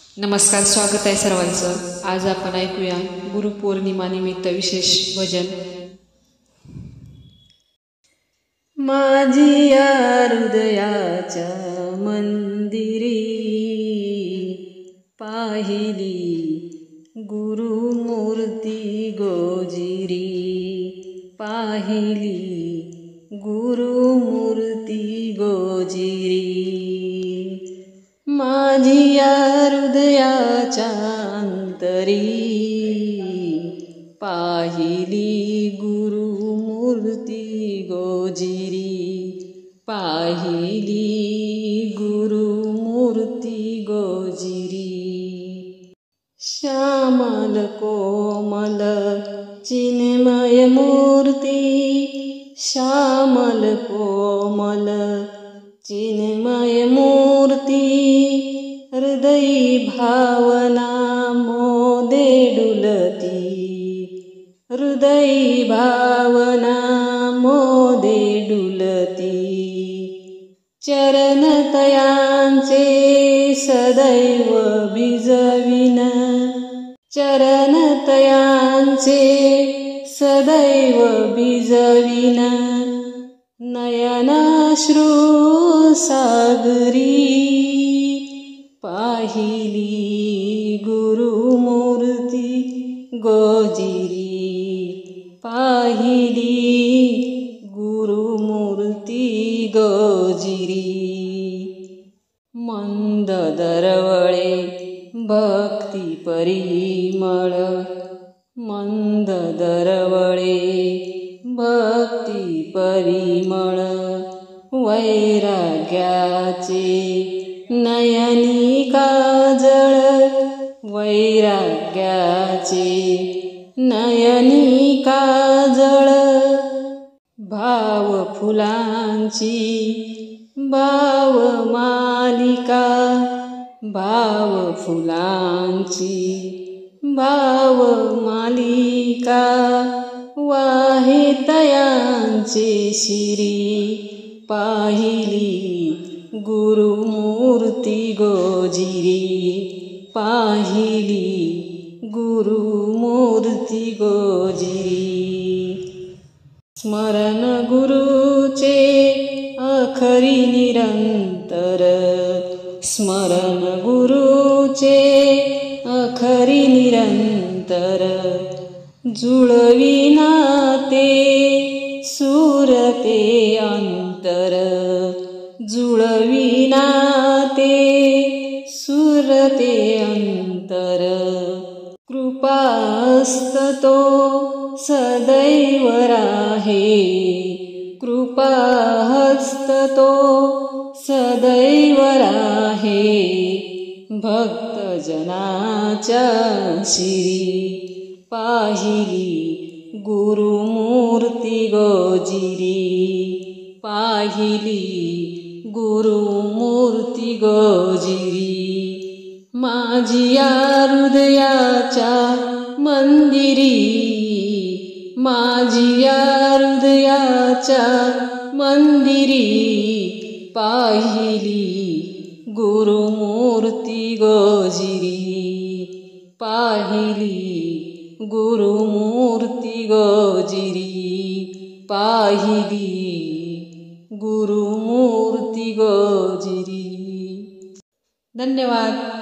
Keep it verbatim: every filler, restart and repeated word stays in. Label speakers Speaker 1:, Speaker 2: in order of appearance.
Speaker 1: नमस्कार, स्वागत आहे सर्वांचं। आज आपण ऐकूया गुरुपौर्णिमा निमित्त विशेष भजन।
Speaker 2: माझिया हृदयाच्या मंदिरी पाहिली गुरुमूर्ती गोजिरी, पाहिली गुरुमूर्ती गोजिरी। माझिया हृदयाच्या अंतरी पाहिली गुरुमूर्ती गोजिरी, पाहिली गुरुमूर्ती गोजिरी। श्यामल कोमल चिन्मय मूर्ती, श्यामल कोमल चिन्मय मूर्ती। हृदयी भावना मोदे डुलती, हृदयी भावना मोदे डुलती। चरण तयांचे सदैव भिजविन, चरण तयांचे सदैव भिजविन। नयनाश्रू सागरी पाहिली गुरुमूर्ती गोजिरी, पाहिली गुरुमूर्ती गोजिरी। मंद दरवळे भक्ती परिमळ, मंद दरवळे भक्ती परिमळ। वैराग्याचे नयनी काजळ, वैराग्याचे नयनी काजळ। भाव फुलांची भाव मालिका, भाव फुलांची भाव मालिका। वाहे तयांचे शिरी पाहिली गुरुमूर्ती गोजिरी, पाहिली गुरुमूर्ती गोजिरी। स्मरण गुरुचे अखरी निरंतर, स्मरण गुरुचे अखरी निरंतर। जुळविना ते सुरते अंतर, जुळविना ते सुरते अंतर। कृपास्त तो सदैव राहे, कृपाहस्त तो सदैव राहे। भक्तजनाच्या शिरी पाहिली गुरुमूर्ती गोजिरी, पाहिली गुरुमूर्ती गोजिरी। माझिया हृदयाच्या मंदिरी, माझिया हृदयाच्या मंदिरी। पाहिली गुरुमूर्ती गोजिरी, पाहिली गुरुमूर्ती गोजिरी, पाहिली गुरुमूर्ती गोजिरी। धन्यवाद।